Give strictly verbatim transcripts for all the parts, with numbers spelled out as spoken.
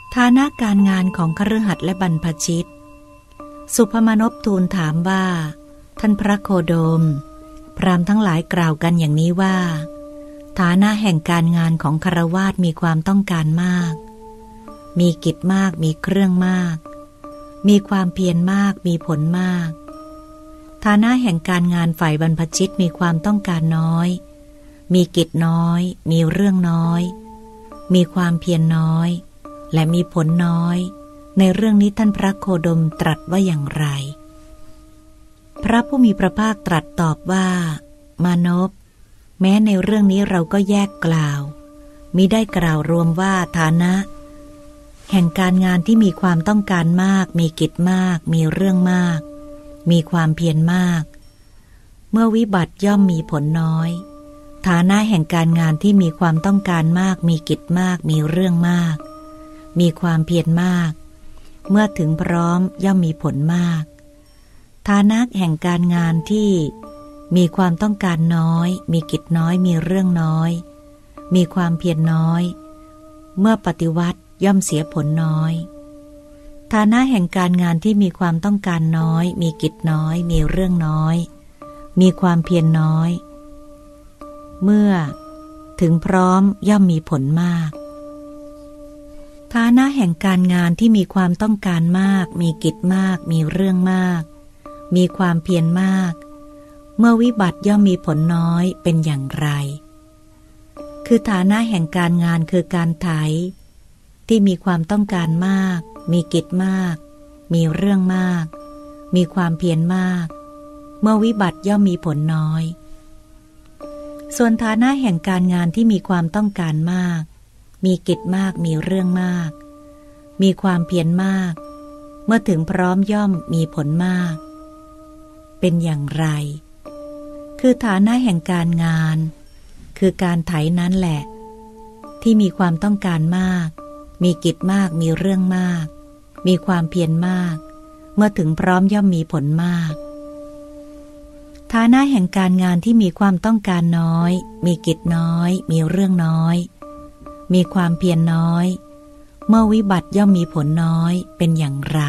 ฐานะการงานของคฤหัสถ์และบรรพชิตสุพมนพทูลถามว่าท่านพระโคดมพราหมณ์ทั้งหลายกล่าวกันอย่างนี้ว่าฐานะแห่งการงานของฆราวาสมีความต้องการมากมีกิจมากมีเครื่องมากมีความเพียรมากมีผลมากฐานะแห่งการงานฝ่ายบรรพชิตมีความต้องการน้อยมีกิจน้อยมีเรื่องน้อยมีความเพียรน้อยและมีผลน้อยในเรื่องนี้ท่านพระโคดมตรัสว่าอย่างไรพระผู้มีพระภาคตรัสตอบว่ามานพแม้ในเรื่องนี้เราก็แยกกล่าวมิได้กล่าวรวมว่าฐานะแห่งการงานที่มีความต้องการมากมีกิจมากมีเรื่องมากมีความเพียรมากเมื่อวิบัติย่อมมีผลน้อยฐานะแห่งการงานที่มีความต้องการมากมีกิจมากมีเรื่องมากมีความเพียรมากเมื่อถึงพร้อมย่อมมีผลมากฐานะแห่งการงานที่มีความต้องการน้อยมีกิจน้อยมีเรื่องน้อยมีความเพียรน้อยเมื่อปฏิวัติย่อมเสียผลน้อยฐานะแห่งการงานที่มีความต้องการน้อยมีกิจน้อยมีเรื่องน้อยมีความเพียรน้อยเมื่อถึงพร้อมย่อมมีผลมากฐานะแห่งการงานที่มีความต้องการมากมีกิจมากมีเรื่องมากมีความเพียรมากเมื่อวิบัติย่อมมีผลน้อยเป็นอย่างไรคือฐานะแห่งการงานคือการไถที่มีความต้องการมากมีกิจมากมีเรื่องมากมีความเพียรมากเมื่อวิบัติย่อมมีผลน้อยส่วนฐานะแห่งการงานที่มีความต้องการมากมีกิจมากมีเรื่องมากมีความเพียรมากเมื่อถึงพร้อมย่อมมีผลมากเป็นอย่างไรคือฐานะแห่งการงานคือการไถนั้นแหละที่มีความต้องการมากมีกิจมากมีเรื่องมากมีความเพียรมากเมื่อถึงพร้อมย่อมมีผลมากฐานะแห่งการงานที่มีความต้องการน้อยมีกิจน้อยมีเรื่องน้อยมีความเพียรน้อยเมื่อวิบัติย่อมมีผลน้อยเป็นอย่างไร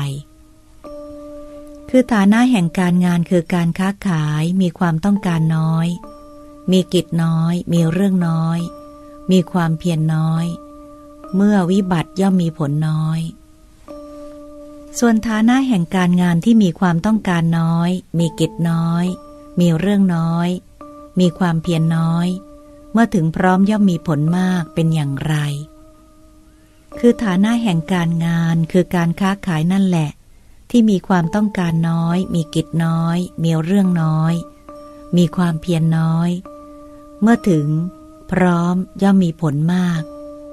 คือฐานะแห่งการงานคือการค้าขายมีความต้องการน้อยมีกิจน้อยมีเรื่องน้อยมีความเพียรน้อยเมื่อวิบัติย่อมมีผลน้อยส่วนฐานะแห่งการงานที่มีความต้องการน้อยมีกิจน้อยมีเรื่องน้อยมีความเพียรน้อยเมื่อถึงพร้อมย่อมมีผลมากเป็นอย่างไรคือฐานะแห่งการงานคือการค้าขายนั่นแหละที่มีความต้องการน้อยมีกิจน้อยมีเรื่องน้อยมีความเพียรน้อยเมื่อถึงพร้อมย่อมมีผลมาก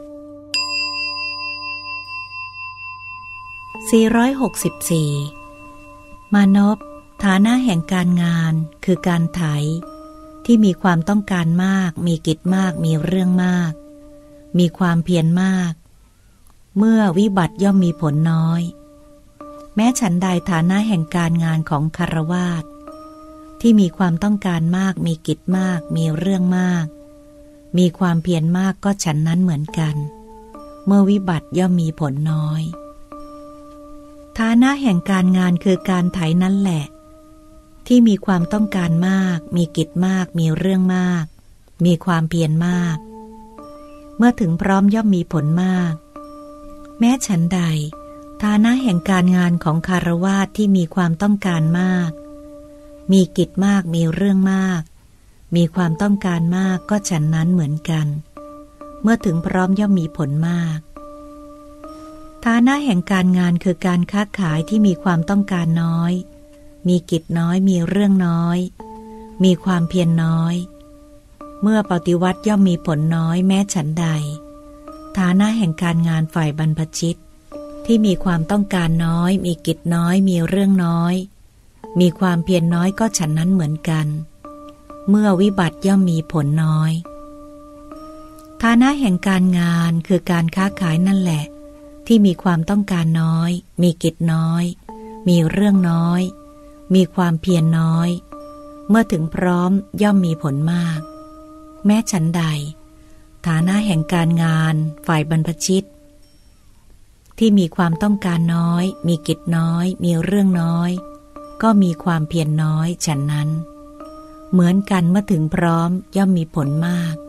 สี่ร้อยหกสิบสี่มานพฐานะแห่งการงานคือการไถที่มีความต้องการมากมีกิจมากมีเรื่องมากมีความเพียรมากเมื่อวิบัติย่อมมีผลน้อยแม้ฉันใดฐานะแห่งการงานของฆราวาสที่มีความต้องการมากมีกิจมากมีเรื่องมากมีความเพียรมากก็ฉันนั้นเหมือนกันเมื่อวิบัติย่อมมีผลน้อยฐานะแห่งการงานคือการไถนั่นแหละที่มีความต้องการมากมีกิจมากมีเรื่องมากมีความเพียรมากเมื่อถึงพร้อมย่อมมีผลมากแม้ฉันใดฐานะแห่งการงานของฆราวาสที่มีความต้องการมากมีกิจมากมีเรื่องมากมีความต้องการมากก็ฉันนั้นเหมือนกันเมื่อถึงพร้อมย่อมมีผลมากฐานะแห่งการงานคือการค้าขายที่มีความต้องการน้อยมีกิจน้อยมีเรื่องน้อยมีความเพียรน้อยเมื่อปฏิวัติย่อมมีผลน้อยแม้ฉันใดฐานะแห่งการงานฝ่ายบรรพชิตที่มีความต้องการน้อยมีกิจน้อยมีเรื่องน้อยมีความเพียรน้อยก็ฉันนั้นเหมือนกันเมื่อวิบัติย่อมมีผลน้อยฐานะแห่งการงานคือการค้าขายนั่นแหละที่มีความต้องการน้อยมีกิจน้อยมีเรื่องน้อยมีความเพียรน้อยเมื่อถึงพร้อมย่อมมีผลมากแม้ฉันใดฐานะแห่งการงานฝ่ายบรรพชิตที่มีความต้องการน้อยมีกิจน้อยมีเรื่องน้อยก็มีความเพียรน้อยฉะนั้นเหมือนกันเมื่อถึงพร้อมย่อมมีผลมาก